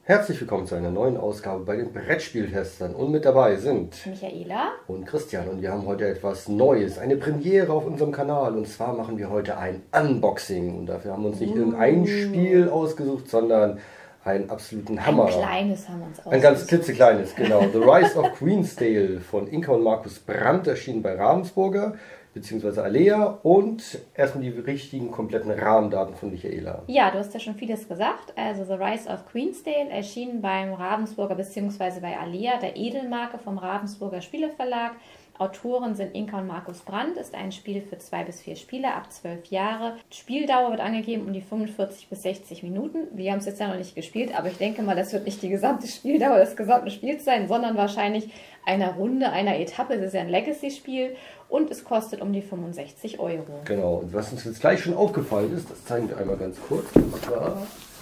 Herzlich willkommen zu einer neuen Ausgabe bei den Brettspieltestern. Und mit dabei sind Michaela und Christian. Und wir haben heute etwas Neues, eine Premiere auf unserem Kanal. Und zwar machen wir heute ein Unboxing. Und dafür haben wir uns nicht irgendein Spiel ausgesucht, sondern einen absoluten Hammer. Ein kleines haben wir uns ausgesucht. Ein ganz klitzekleines, genau. The Rise of Queensdale von Inka und Markus Brandt, erschienen bei Ravensburger bzw. Alea, und erstmal die richtigen kompletten Rahmendaten von Michaela. Ja, du hast ja schon vieles gesagt. Also The Rise of Queensdale erschien beim Ravensburger bzw. bei Alea, der Edelmarke vom Ravensburger Spieleverlag. Autoren sind Inka und Markus Brandt, ist ein Spiel für 2 bis 4 Spieler ab 12 Jahre. Spieldauer wird angegeben um die 45 bis 60 Minuten. Wir haben es jetzt ja noch nicht gespielt, aber ich denke mal, das wird nicht die gesamte Spieldauer des gesamten Spiels sein, sondern wahrscheinlich einer Runde, einer Etappe. Es ist ja ein Legacy-Spiel und es kostet um die 65 Euro. Genau, und was uns jetzt gleich schon aufgefallen ist, das zeigen wir einmal ganz kurz. Und zwar,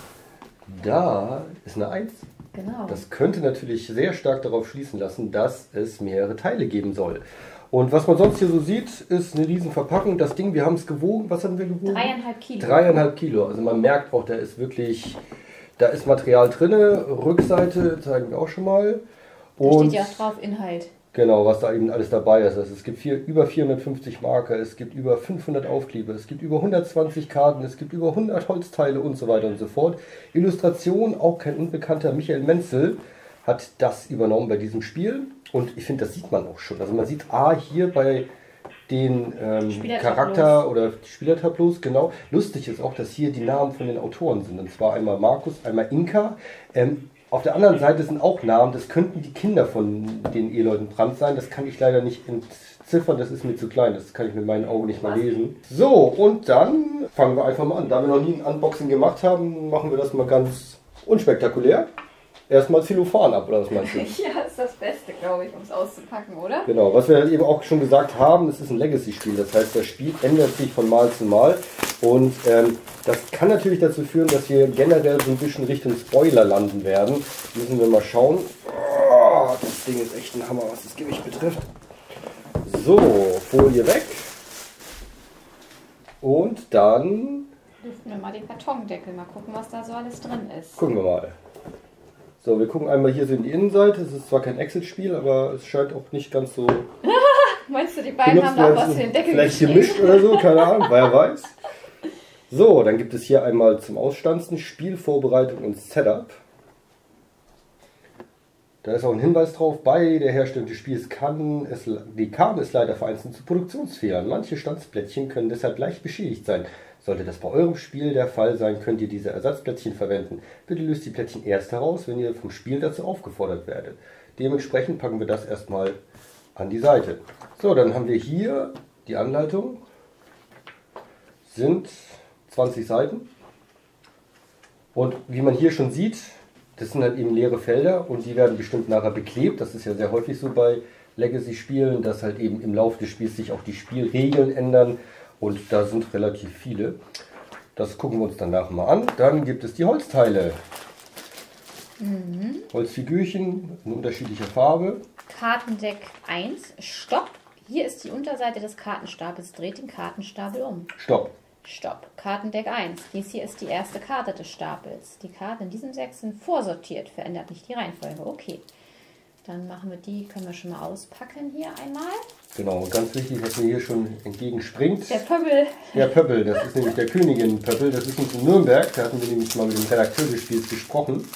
da ist eine 1. Genau. Das könnte natürlich sehr stark darauf schließen lassen, dass es mehrere Teile geben soll. Und was man sonst hier so sieht, ist eine riesen Verpackung. Das Ding, wir haben es gewogen. Was haben wir gewogen? 3,5 Kilo. 3,5 Kilo. Also man merkt auch, da ist wirklich, da ist Material drin. Rückseite zeigen wir auch schon mal. Da steht ja auch drauf Inhalt. Genau, was da eben alles dabei ist. Also es gibt über 450 Marker, es gibt über 500 Aufkleber, es gibt über 120 Karten, es gibt über 100 Holzteile und so weiter und so fort. Illustration, auch kein unbekannter Michael Menzel hat das übernommen bei diesem Spiel. Und ich finde, das sieht man auch schon. Also man sieht hier bei den Charakter- oder Spielertableaus, genau. Lustig ist auch, dass hier die Namen von den Autoren sind. Und zwar einmal Markus, einmal Inka. Auf der anderen Seite sind auch Namen, das könnten die Kinder von den Eheleuten Brandt sein. Das kann ich leider nicht entziffern, das ist mir zu klein. Das kann ich mit meinen Augen nicht mal lesen. So, und dann fangen wir einfach mal an. Da wir noch nie ein Unboxing gemacht haben, machen wir das mal ganz unspektakulär. Erstmal Zellophan ab, oder was meinst du? Ja, ist das Beste, glaube ich, um es auszupacken, oder? Genau, was wir eben auch schon gesagt haben, es ist ein Legacy-Spiel. Das heißt, das Spiel ändert sich von Mal zu Mal. Und das kann natürlich dazu führen, dass wir generell so ein bisschen Richtung Spoiler landen werden. Müssen wir mal schauen. Oh, das Ding ist echt ein Hammer, was das Gewicht betrifft. So, Folie weg. Und dann Lüften wir mal den Kartondeckel, mal gucken, was da so alles drin ist. gucken wir mal. So, wir gucken einmal hier so in die Innenseite. Es ist zwar kein Exit-Spiel, aber es scheint auch nicht ganz so... Meinst du, die beiden haben da was für den Deckel vielleicht gemischt oder so, keine Ahnung, wer weiß. So, dann gibt es hier einmal zum Ausstanzen Spielvorbereitung und Setup. Da ist auch ein Hinweis drauf, bei der Herstellung des Spiels kam es leider vereinzelt zu Produktionsfehlern. Manche Stanzplättchen können deshalb leicht beschädigt sein. Sollte das bei eurem Spiel der Fall sein, könnt ihr diese Ersatzplättchen verwenden. Bitte löst die Plättchen erst heraus, wenn ihr vom Spiel dazu aufgefordert werdet. Dementsprechend packen wir das erstmal an die Seite. So, dann haben wir hier die Anleitung. Sind 20 Seiten. Und wie man hier schon sieht, das sind halt eben leere Felder und die werden bestimmt nachher beklebt. Das ist ja sehr häufig so bei Legacy-Spielen, dass halt eben im Laufe des Spiels sich auch die Spielregeln ändern. Und da sind relativ viele. Das gucken wir uns danach mal an. Dann gibt es die Holzteile. Holzfigürchen in unterschiedlicher Farbe. Kartendeck 1, Stopp. Hier ist die Unterseite des Kartenstapels. Dreht den Kartenstapel um. Stopp. Stopp. Kartendeck 1. Dies hier ist die erste Karte des Stapels. Die Karten in diesem Deck sind vorsortiert. Verändert nicht die Reihenfolge. Okay. Dann machen wir die, können wir schon mal auspacken hier einmal. Genau, und ganz wichtig, was mir hier schon entgegenspringt. Der Pöppel. Der Pöppel, das ist nämlich der Königin-Pöppel. Das ist uns in Nürnberg. Da hatten wir nämlich mal mit dem Redakteur des Spiels gesprochen.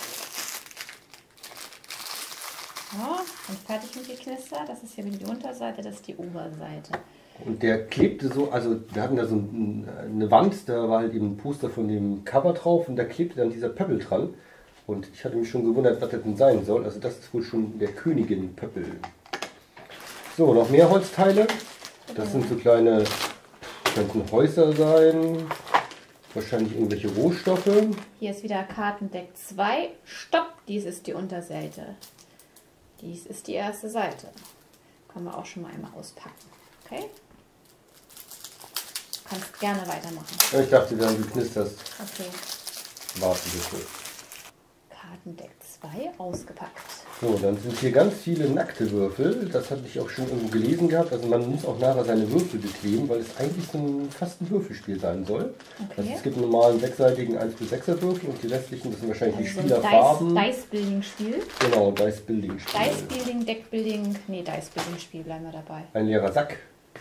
Ja, und fertig mit geknistert. Das ist hier wieder die Unterseite, das ist die Oberseite. Und der klebte so, also wir hatten da so eine Wand, da war halt eben ein Poster von dem Cover drauf und da klebte dann dieser Pöppel dran. Und ich hatte mich schon gewundert, was das denn sein soll. Also das ist wohl schon der Königin-Pöppel. So, noch mehr Holzteile. Das sind so kleine, könnten Häuser sein. Wahrscheinlich irgendwelche Rohstoffe. Hier ist wieder Kartendeck 2. Stopp, dies ist die Unterseite. Dies ist die erste Seite. Können wir auch schon mal einmal auspacken. Okay? Du kannst gerne weitermachen. Ja, ich dachte, während du knisterst, Okay. warten wir kurz. Kartendeck 2 ausgepackt. So, dann sind hier ganz viele nackte Würfel. Das hatte ich auch schon irgendwo gelesen gehabt. Also man muss auch nachher seine Würfel bekleben, weil es eigentlich so fast ein Würfelspiel sein soll. Okay. Also es gibt einen normalen sechsseitigen 1×6er Würfel und die restlichen, das sind wahrscheinlich die Also Spielerfarben. Dice-Building-Spiel. Genau, Dice-Building-Spiel. Dice-Building, Deck-Building, nee, Dice-Building-Spiel, bleiben wir dabei. Ein leerer Sack.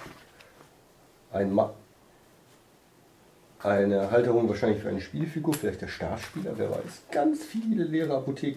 Eine Halterung wahrscheinlich für eine Spielfigur, vielleicht der Starspieler, wer weiß. Ganz viele leere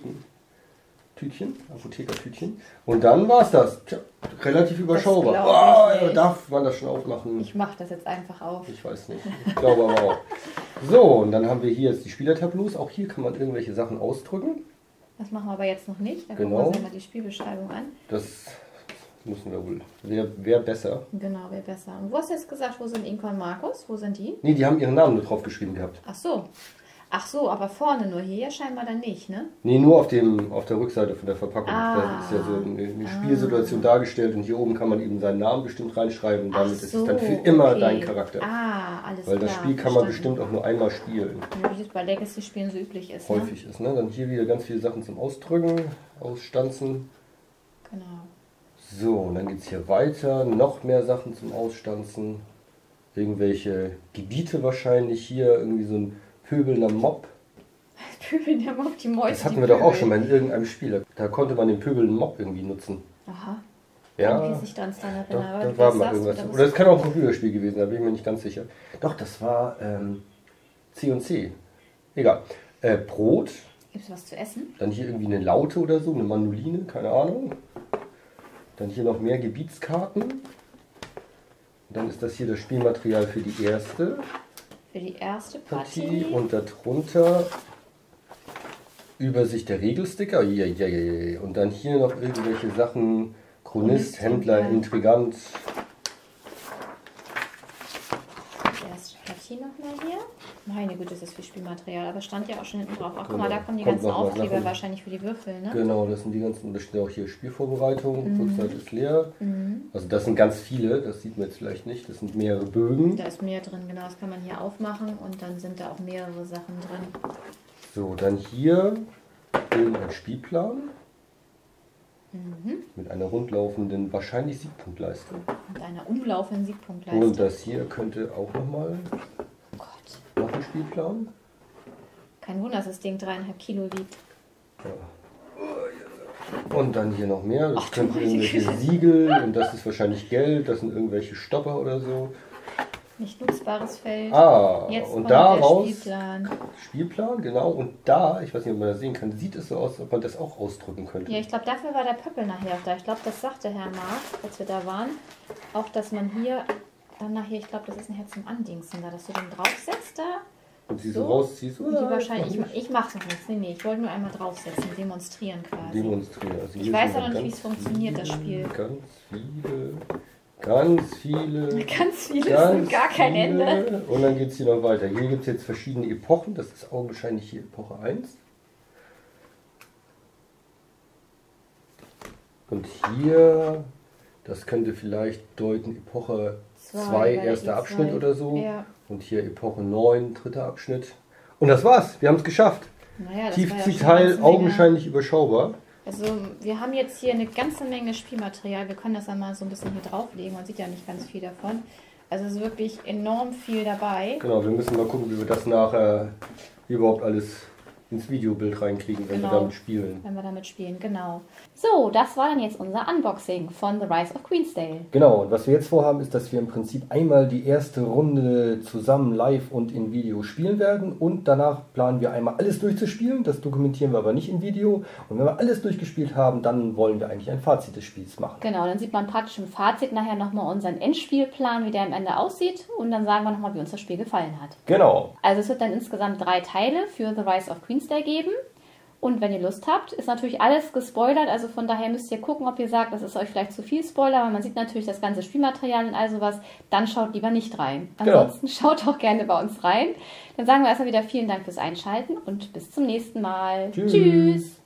Apothekertütchen. Und dann war es das. Tja, relativ überschaubar. Oh, darf man das schon aufmachen? Ich mache das jetzt einfach auf. Ich weiß nicht. Ich glaube aber auch. So, und dann haben wir hier jetzt die Spielertableaus. Auch hier kann man irgendwelche Sachen ausdrücken. Das machen wir aber jetzt noch nicht. Da Genau. gucken wir uns einmal die Spielbeschreibung an. Das müssen wir wohl. Wer besser? Genau, wäre besser. Und wo hast du jetzt gesagt, wo sind Inka und Markus? Wo sind die? Nee, die haben ihren Namen nur drauf geschrieben gehabt. Ach so. Ach so, aber vorne nur hier scheinbar dann nicht, ne? Nee, nur auf der Rückseite von der Verpackung. Ah. Da ist ja so eine Spielsituation dargestellt und hier oben kann man eben seinen Namen bestimmt reinschreiben und damit ist es dann für immer dein Charakter. Ah, alles Weil klar. das Spiel kann man bestimmt auch nur einmal spielen. Wie es bei Legacy-Spielen so üblich ist. Häufig ist, ne? Dann hier wieder ganz viele Sachen zum Ausdrücken, Ausstanzen. Genau. So, und dann geht es hier weiter. Noch mehr Sachen zum Ausstanzen. Irgendwelche Gebiete wahrscheinlich hier. Irgendwie so ein pöbelnder Mob. Pöbeln der Mob, die Mäuse. Das hatten wir doch auch schon mal in irgendeinem Spiel. Da konnte man den pöbelnden Mob irgendwie nutzen. Aha. Ja, Kann ich nicht dran erinnern. doch, Aber da war was mal sagst du, irgendwas. da Oder es kann auch ein Computerspiel gewesen sein, da bin ich mir nicht ganz sicher. Doch, das war C&C. Egal. Brot. Gibt es was zu essen? Dann hier irgendwie eine Laute oder so, eine Mandoline, keine Ahnung. Dann hier noch mehr Gebietskarten. Und dann ist das hier das Spielmaterial für die erste Für die erste Partie. Partie. Und darunter Übersicht der Regelsticker. Ja. Und dann hier noch irgendwelche Sachen. Chronist, Händler, Intrigant. Die erste Partie nochmal hier. Meine Güte, ist das viel Spielmaterial. Aber stand ja auch schon hinten drauf. Ach, guck mal, da kommen die ganzen noch mal Aufkleber Sachen. wahrscheinlich für die Würfel, ne? Genau, das sind die ganzen, da steht auch hier Spielvorbereitung, Rückseite ist leer. Also das sind ganz viele, das sieht man jetzt vielleicht nicht, das sind mehrere Bögen. Da ist mehr drin, genau. Das kann man hier aufmachen und dann sind da auch mehrere Sachen drin. So, dann hier irgendein Spielplan mit einer rundlaufenden, wahrscheinlich Siegpunktleiste. Mit einer umlaufenden Siegpunktleiste. Und das hier könnte auch nochmal Oh Gott. noch ein Spielplan. Kein Wunder, dass das Ding 3,5 Kilo wiegt. Und dann hier noch mehr, das Ach, du könnten meine irgendwelche Güte. Siegel und das ist wahrscheinlich Geld, das sind irgendwelche Stopper oder so. Nicht nutzbares Feld. Ah, Jetzt und kommt daraus der Spielplan. Spielplan, genau. Und da, ich weiß nicht, ob man das sehen kann, sieht es so aus, als ob man das auch ausdrücken könnte. Ja, ich glaube, dafür war der Pöppel nachher auch da. Ich glaube, das sagte Herr Mark, als wir da waren. Auch, dass man hier dann nachher, ich glaube, das ist nachher zum Andingsen da, dass du den draufsetzt da. Und sie so rausziehst. Und die wahrscheinlich, ich mache noch nichts. Nee, ich wollte nur einmal draufsetzen, demonstrieren quasi. Demonstrieren. Also Ich hier weiß sind auch noch nicht, ganz wie es funktioniert, das Spiel. Ganz viele. Ganz viele und gar kein Ende. Und dann geht es hier noch weiter. Hier gibt es jetzt verschiedene Epochen. Das ist augenscheinlich hier Epoche 1. Und hier, das könnte vielleicht deuten Epoche 2, erster Abschnitt oder so. Ja. Und hier Epoche 9, dritter Abschnitt. Und das war's. Wir haben es geschafft. Naja, das war ja schon eine Tiefziehteil ganze Menge. augenscheinlich überschaubar. Also wir haben jetzt hier eine ganze Menge Spielmaterial. Wir können das ja mal so ein bisschen hier drauflegen. Man sieht ja nicht ganz viel davon. Also es ist wirklich enorm viel dabei. Genau, wir müssen mal gucken, wie wir das nachher überhaupt alles ins Videobild reinkriegen, wenn wir damit spielen. Wenn wir damit spielen, genau. So, das war dann jetzt unser Unboxing von The Rise of Queensdale. Genau, und was wir jetzt vorhaben, ist, dass wir im Prinzip einmal die erste Runde zusammen live und in Video spielen werden und danach planen wir einmal alles durchzuspielen. Das dokumentieren wir aber nicht im Video. Und wenn wir alles durchgespielt haben, dann wollen wir eigentlich ein Fazit des Spiels machen. Genau, dann sieht man praktisch im Fazit nachher nochmal unseren Endspielplan, wie der am Ende aussieht. Und dann sagen wir nochmal, wie uns das Spiel gefallen hat. Genau. Also es wird dann insgesamt 3 Teile für The Rise of Queensdale geben. Und wenn ihr Lust habt, ist natürlich alles gespoilert. Also von daher müsst ihr gucken, ob ihr sagt, das ist euch vielleicht zu viel Spoiler, weil man sieht natürlich das ganze Spielmaterial und all sowas. Dann schaut lieber nicht rein. Ansonsten schaut auch gerne bei uns rein. Dann sagen wir erstmal wieder vielen Dank fürs Einschalten und bis zum nächsten Mal. Tschüss. Tschüss.